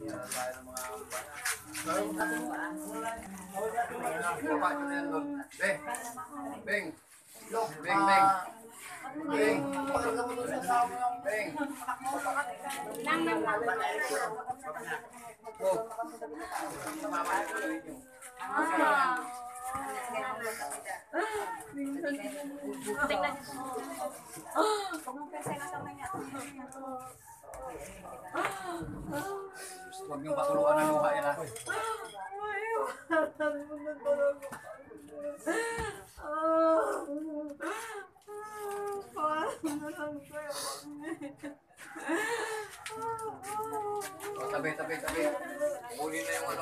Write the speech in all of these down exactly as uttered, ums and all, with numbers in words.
Beng, beng, beng, beng, beng. Huwag yung patuluan ng luha yan ako eh. Oh, tabi, tabi, tabi. Uli na yung ano.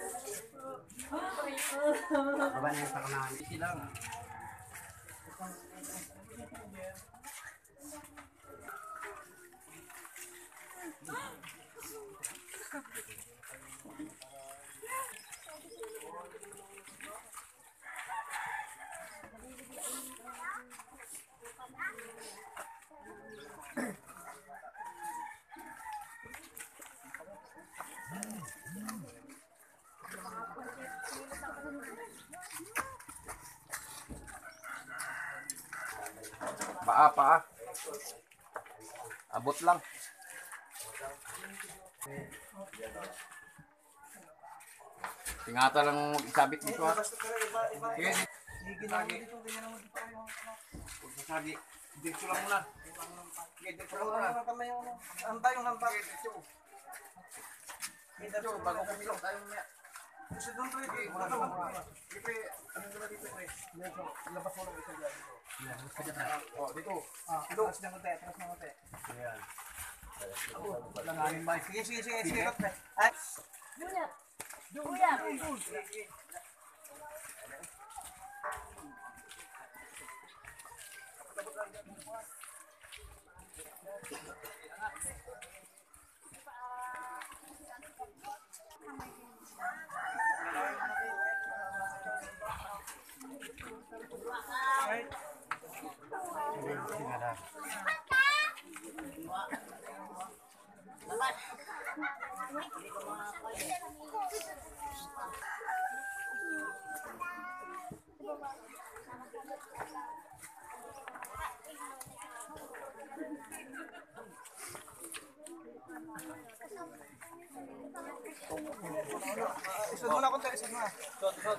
Baba na yung sakanahan. Isi lang. Paa, paa. Abot lang. Ingatan lang isabit dito ha. Sige, sasagi. Huwag sasagi. Dito lang muna. Sige, dito lang muna. Antay yung hantay. Dito. Dito, bago kumilok tayo muna. Kasi doon tayo dito. Dito, ano naman dito eh. Labas mo lang isa dyan. Oh, dito. Dito. Atras ng konti, atras ng konti. Ayan. Langanin ba? Sige, sige, sige. Sige, ay. Julia. Julia. Isod mo na konti, isod mo na. Isod, isod.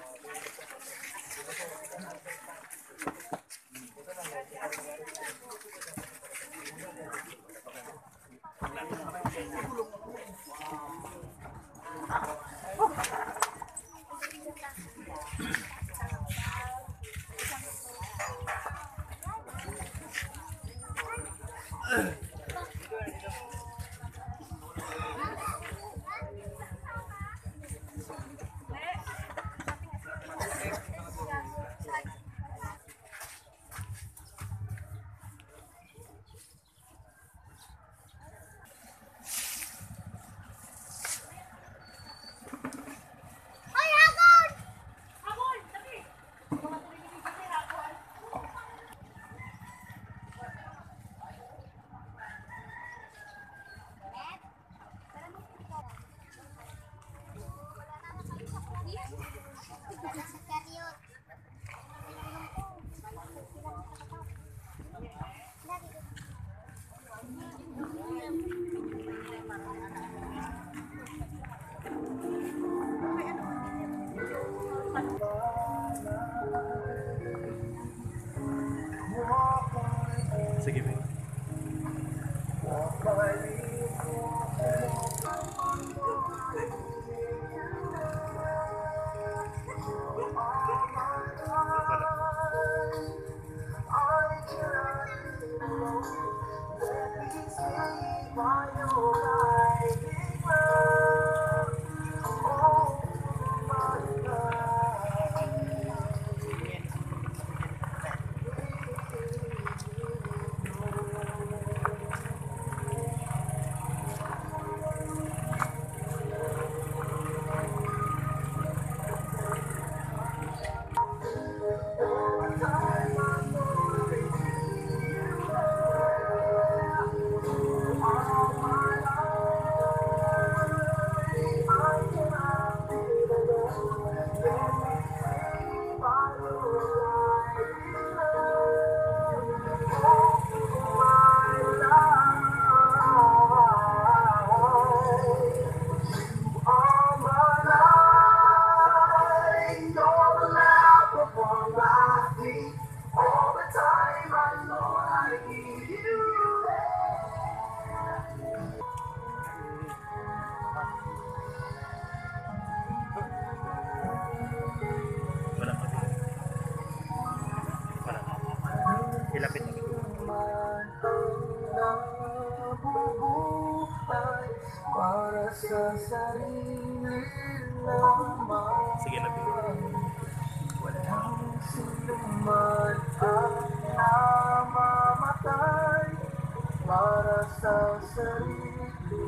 para sa sarili lamang. Sige na, tingnan. Walang sino man ang namamatay para sa sarili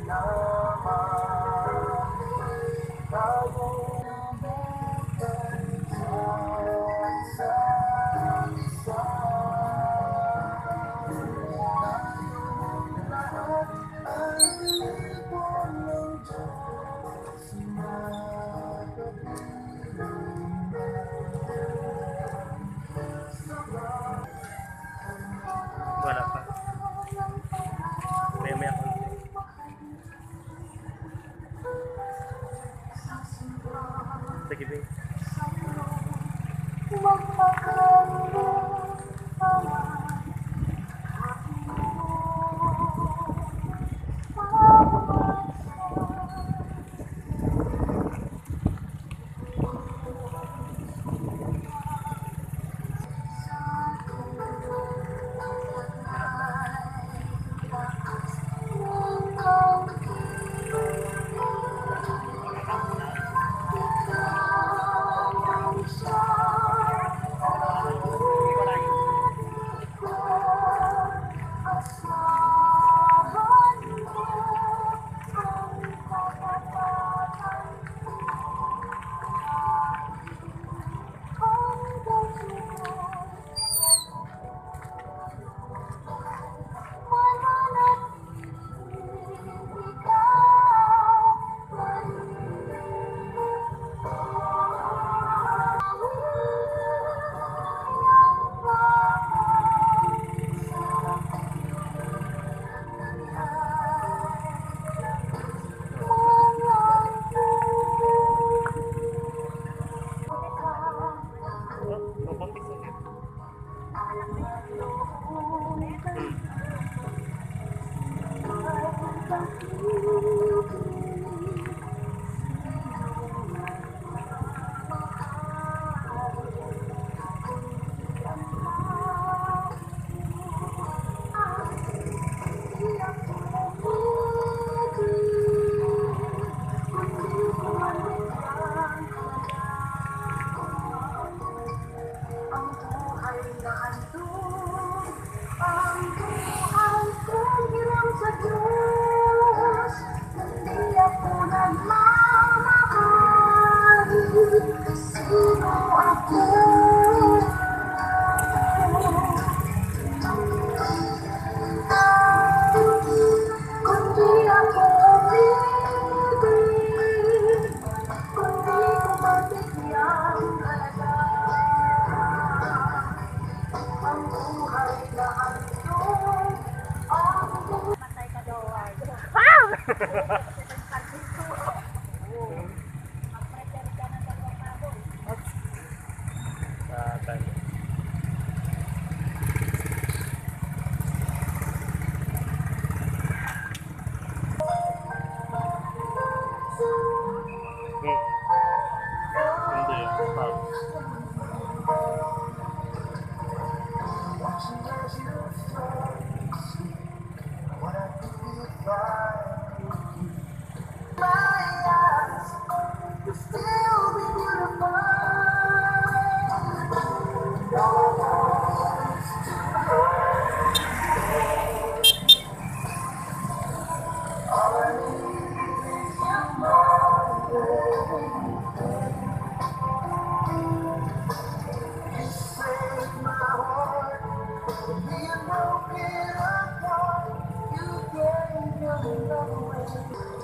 lamang. Tayo nabutan sa isa't isa. Tayong lahat ay ibon ng Diyos na Wala pa. Maya maya konti. Sige, Bing. Satan. Hmm. Hindi. Stop. Being broken apart, you gave your love away.